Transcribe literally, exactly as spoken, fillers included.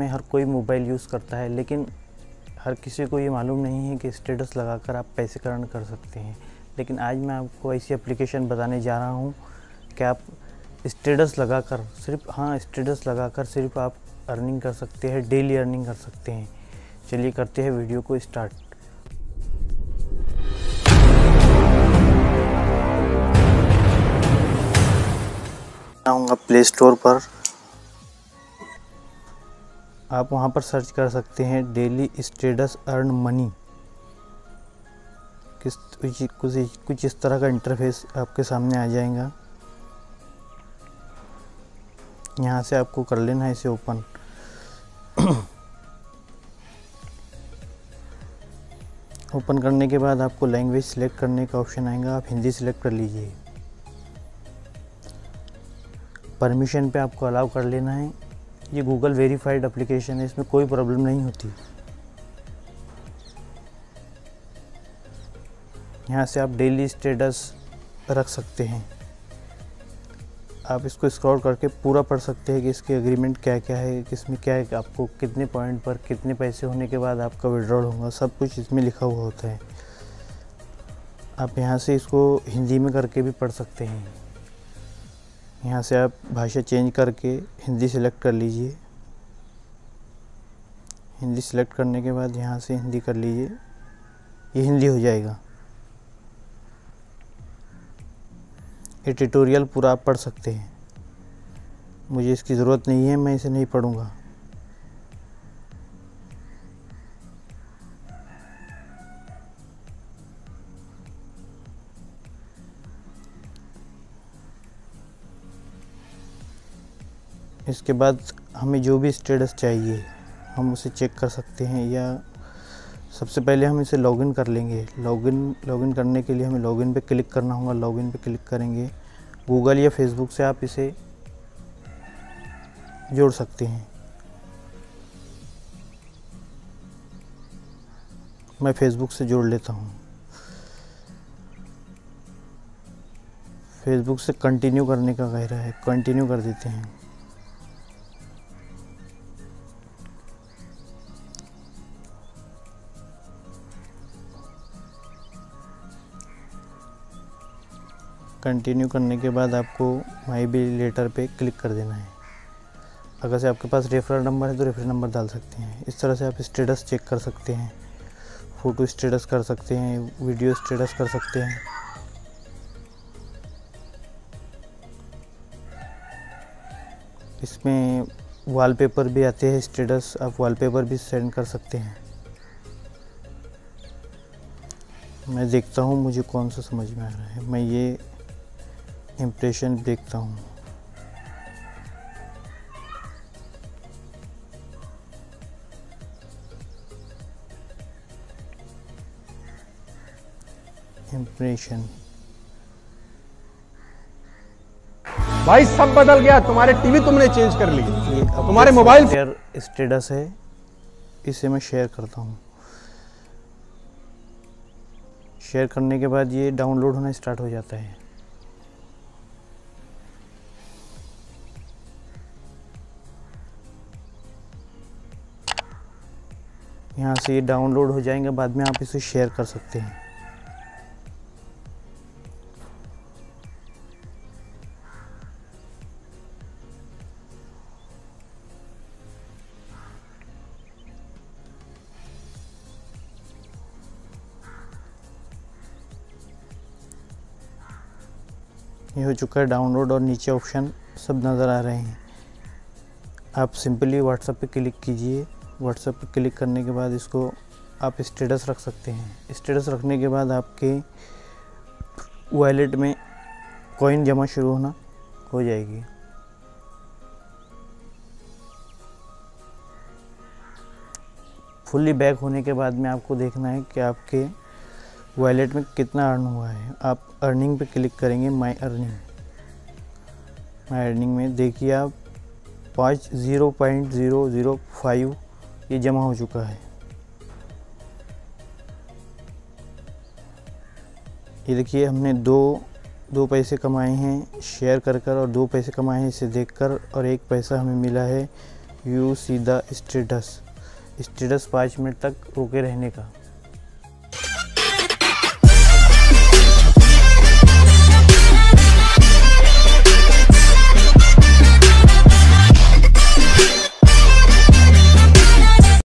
में हर कोई mobile use करता है, लेकिन हर किसी को ये मालूम नहीं है कि स्टेटस लगाकर आप पैसे अर्न कर सकते हैं। लेकिन आज मैं आपको ऐसी एप्लीकेशन बताने जा रहा हूँ कि आप स्टेटस लगाकर सिर्फ हाँ स्टेटस लगाकर सिर्फ आप अर्निंग कर सकते हैं, डेली अर्निंग कर सकते हैं। चलिए करते हैं वीडियो को स्टार्ट। आऊँगा प्ले स्टोर पर, आप वहाँ पर सर्च कर सकते हैं डेली स्टेटस अर्न मनी। किस कुछ कुछ कुछ इस तरह का इंटरफेस आपके सामने आ जाएगा। यहाँ से आपको कर लेना है इसे ओपन। ओपन करने के बाद आपको लैंग्वेज सिलेक्ट करने का ऑप्शन आएगा, आप हिंदी सिलेक्ट कर लीजिए। परमिशन पे आपको अलाउ कर लेना है। ये गूगल वेरीफाइड एप्लीकेशन है, इसमें कोई प्रॉब्लम नहीं होती। यहाँ से आप डेली स्टेटस रख सकते हैं। आप इसको स्क्रॉल करके पूरा पढ़ सकते हैं कि इसके एग्रीमेंट क्या क्या है, किसमें क्या है, आपको कितने पॉइंट पर कितने पैसे होने के बाद आपका विड्रॉल होगा, सब कुछ इसमें लिखा हुआ होता है। आप यहाँ से इसको हिंदी में करके भी पढ़ सकते हैं। यहाँ से आप भाषा चेंज करके हिंदी सेलेक्ट कर लीजिए। हिंदी सेलेक्ट करने के बाद यहाँ से हिंदी कर लीजिए, ये हिंदी हो जाएगा। ये ट्यूटोरियल पूरा आप पढ़ सकते हैं, मुझे इसकी ज़रूरत नहीं है, मैं इसे नहीं पढ़ूंगा। इसके बाद हमें जो भी स्टेटस चाहिए हम उसे चेक कर सकते हैं, या सबसे पहले हम इसे लॉगिन कर लेंगे। लॉगिन लॉगिन करने के लिए हमें लॉगिन पे क्लिक करना होगा। लॉगिन पे क्लिक करेंगे, गूगल या फेसबुक से आप इसे जोड़ सकते हैं। मैं फेसबुक से जोड़ लेता हूँ। फेसबुक से कंटिन्यू करने का कह रहा है, कंटिन्यू कर देते हैं। कंटिन्यू करने के बाद आपको माई बी लेटर पे क्लिक कर देना है। अगर से आपके पास रेफरल नंबर है तो रेफरल नंबर डाल सकते हैं। इस तरह से आप स्टेटस चेक कर सकते हैं, फ़ोटो स्टेटस कर सकते हैं, वीडियो स्टेटस कर सकते हैं। इसमें वॉलपेपर भी आते हैं स्टेटस, आप वॉलपेपर भी सेंड कर सकते हैं। मैं देखता हूँ मुझे कौन सा समझ में आ रहा है। मैं ये इम्प्रेशन देखता हूँ। इम्प्रेशन भाई सब बदल गया, तुम्हारे टीवी तुमने चेंज कर ली, ये तुम्हारे मोबाइल शेयर स्टेटस है, इसे मैं शेयर करता हूँ। शेयर करने के बाद ये डाउनलोड होना स्टार्ट हो जाता है। यहाँ से ये डाउनलोड हो जाएंगे, बाद में आप इसे शेयर कर सकते हैं। ये हो चुका है डाउनलोड और नीचे ऑप्शन सब नज़र आ रहे हैं। आप सिंपली व्हाट्सएप पे क्लिक कीजिए। व्हाट्सएप पे क्लिक करने के बाद इसको आप स्टेटस रख सकते हैं। स्टेटस रखने के बाद आपके वॉलेट में कॉइन जमा शुरू होना हो जाएगी। फुल्ली बैक होने के बाद में आपको देखना है कि आपके वॉलेट में कितना अर्न हुआ है। आप अर्निंग पे क्लिक करेंगे, माई अर्निंग। माई अर्निंग में देखिए आप पाँच zero point zero zero five ये जमा हो चुका है। ये देखिए हमने दो दो पैसे कमाए हैं शेयर कर कर, और दो पैसे कमाए हैं इसे देखकर, और एक पैसा हमें मिला है you see the status, status पाँच मिनट तक रुके रहने का।